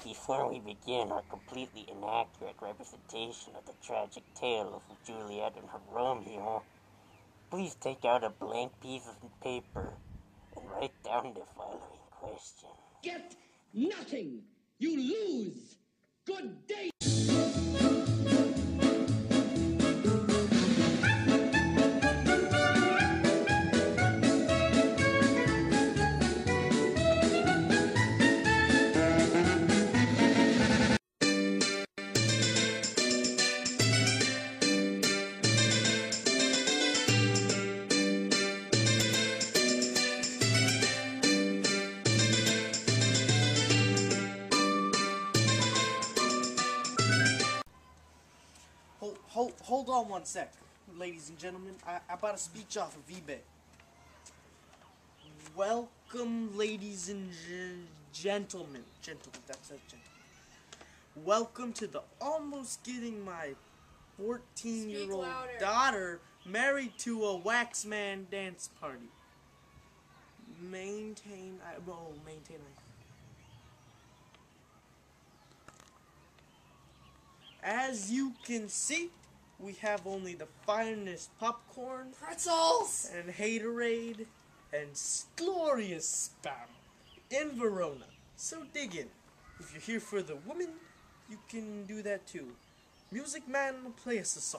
Before we begin our completely inaccurate representation of the tragic tale of Juliet and her Romeo, please take out a blank piece of paper and write down the following question. Get nothing! You lose! Good day! Hold on one sec, ladies and gentlemen. I bought a speech off of eBay. Welcome, ladies and gentlemen. That's it, gentlemen. Welcome to the almost getting my 14-year-old daughter married to a waxman dance party. Maintain. As you can see, we have only the finest popcorn, pretzels, and haterade, and glorious spam in Verona. So dig in. If you're here for the woman, you can do that too. Music man, play us a song.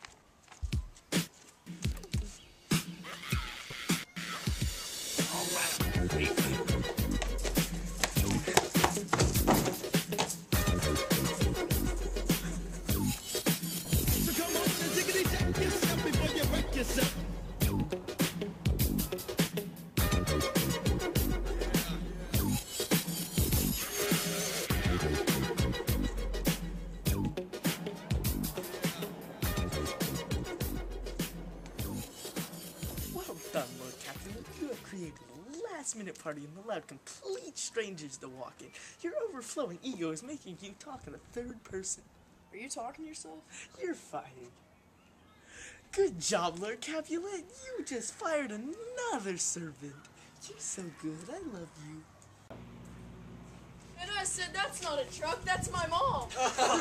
You have created a last-minute party and allowed complete strangers to walk in. Your overflowing ego is making you talk in the third person. Are you talking to yourself? You're fired. Good job, Lord Capulet. You just fired another servant. You're so good. I love you. And I said, that's not a truck, that's my mom.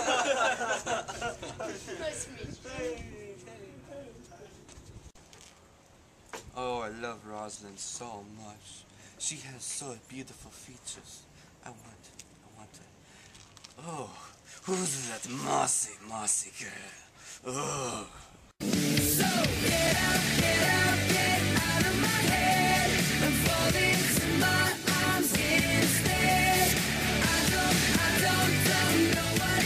Nice to meet you. Oh, I love Rosalind so much. She has so beautiful features. I want it. Oh, who's that mossy girl? Oh. So get out of my head. I'm falling to my arms instead. I don't know what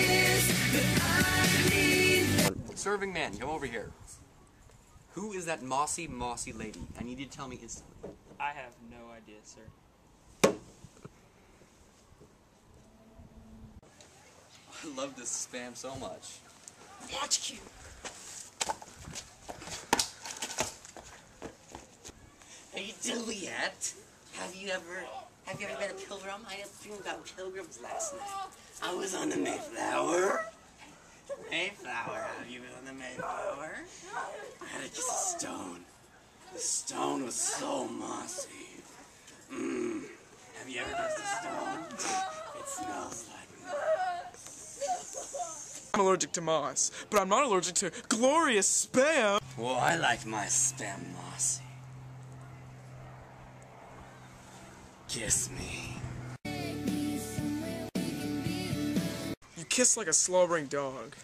it is, but I need. Serving man, come over here. Who is that mossy lady? I need you to tell me instantly. I have no idea, sir. I love this spam so much. Watch you. Hey, Juliet, have you ever been a pilgrim? I had a dream about pilgrims last night. I was on the Mayflower. Mayflower, have you been on the Mayflower? I had to kiss a stone. The stone was so mossy. Have you ever kissed a stone? It smells like moss. I'm allergic to moss, but I'm not allergic to glorious spam. Well, I like my spam mossy. Kiss me. You kiss like a slobbering dog.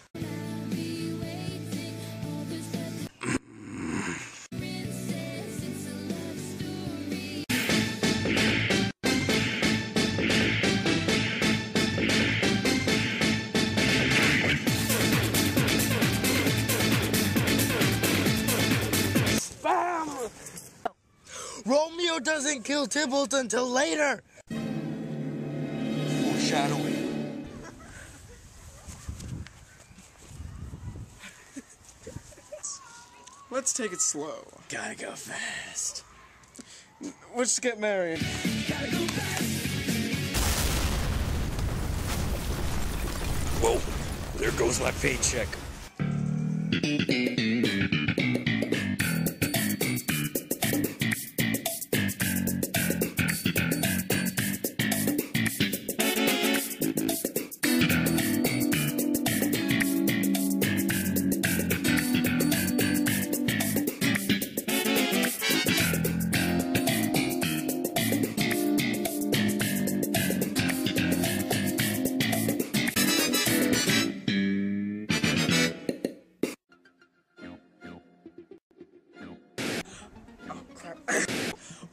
Spam! Romeo doesn't kill Tybalt until later! Foreshadowing. Let's take it slow. Gotta go fast. Let's get married. Whoa, there goes my paycheck.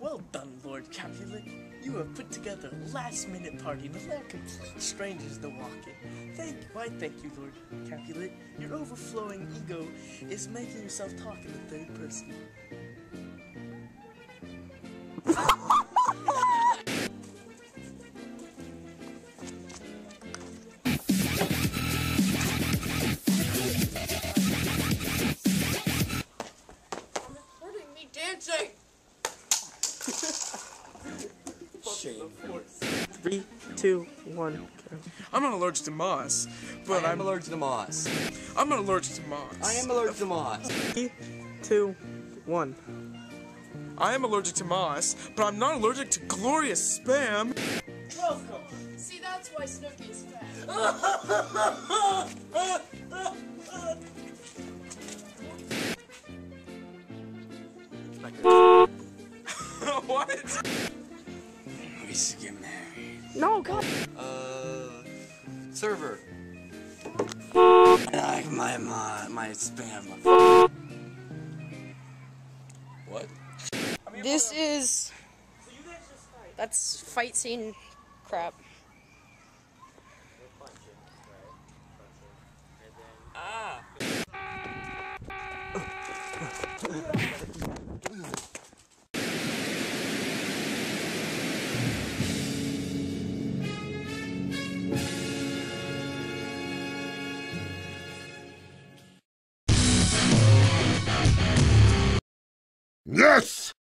Well done, Lord Capulet. You have put together a last-minute party and allowed complete strangers to walk in. I thank you, Lord Capulet. Your overflowing ego is making yourself talk in the third person. Recording me dancing. Shame. 3, 2, 1. I'm not allergic to moss, but I'm allergic to moss. I'm not allergic to moss. I am allergic to moss. 3, 2, 1. I am allergic to moss, but I'm not allergic to glorious spam. Welcome. See, that's why Snooki's fat. What? We should get married. No, God. Server. I like my spam. What? This is... That's fight scene crap. Ah! Yes!